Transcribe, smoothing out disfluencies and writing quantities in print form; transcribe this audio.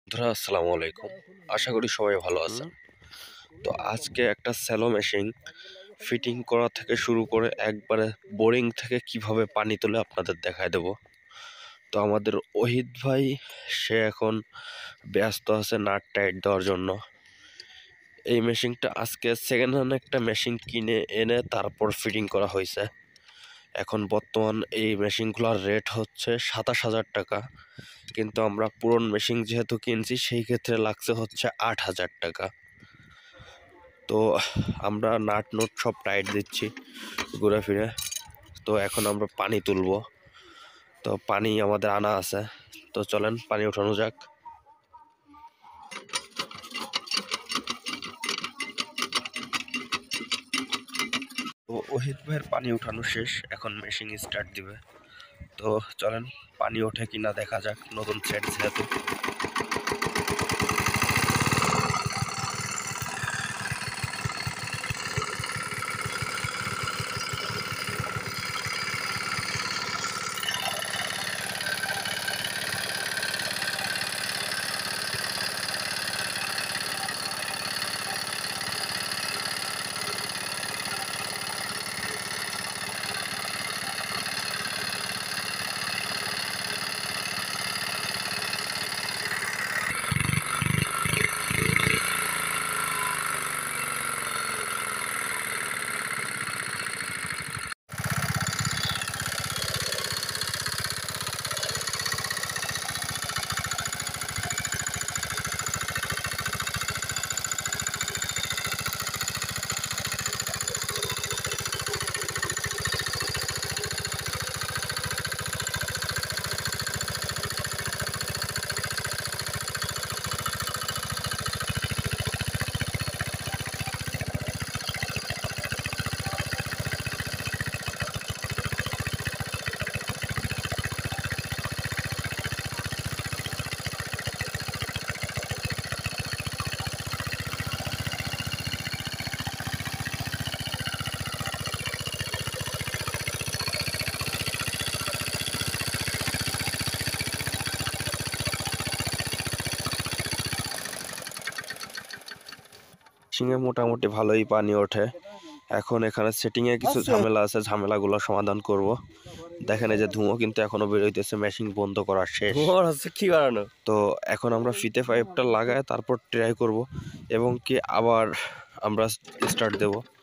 বন্ধুরা আসসালামু আলাইকুম। আশা করি সবাই ভালো আছেন। তো আজকে একটা স্যালো মেশিন ফিটিং করা থেকে শুরু করে একবারে বোরিং থেকে কিভাবে পানি তোলে আপনাদের দেখায় দেব। তো আমাদের ওহিদ ভাই সে এখন ব্যস্ত আছে নাট টাইট দেওয়ার জন্য। এই মেশিনটা আজকে সেকেন্ড হ্যান্ড একটা মেশিন কিনে এনে তারপর ফিটিং করা হয়েছে। এখন বর্তমান এই মেশিনগুলোর রেট হচ্ছে ২৭,০০০ টাকা, কিন্তু আমরা পুরন মেশিন যেহেতু কিনছি সেই ক্ষেত্রে লাগছে হচ্ছে ৮,০০০ টাকা। তো আমরা নাট নোট সব টাইট দিচ্ছি ঘুরে ফিরে। তো এখন আমরা পানি তুলবো। তো পানি আমাদের আনা আছে, তো চলেন পানি উঠানো যাক। তো ওহিদ ভাইয়ের পানি উঠানো শেষ, এখন মেশিন স্টার্ট দিবে। তো চলেন পানি ওঠে কিনা দেখা যাক, নতুন সেট যেহেতু। মেশিনে মোটামুটি ভালোই পানি ওঠে। এখন এখানে সেটিংয়ে কিছু ঝামেলা আছে, ঝামেলাগুলো সমাধান করব। দেখেন এই যে ধুঁয়ো কিন্তু এখনো বেরোইতেছে, মেশিন বন্ধ করা শেষ। কি কারণে? তো এখন আমরা ফিতে পাইপটা লাগায় তারপর ট্রাই করব এবং কি আবার আমরা স্টার্ট দেব।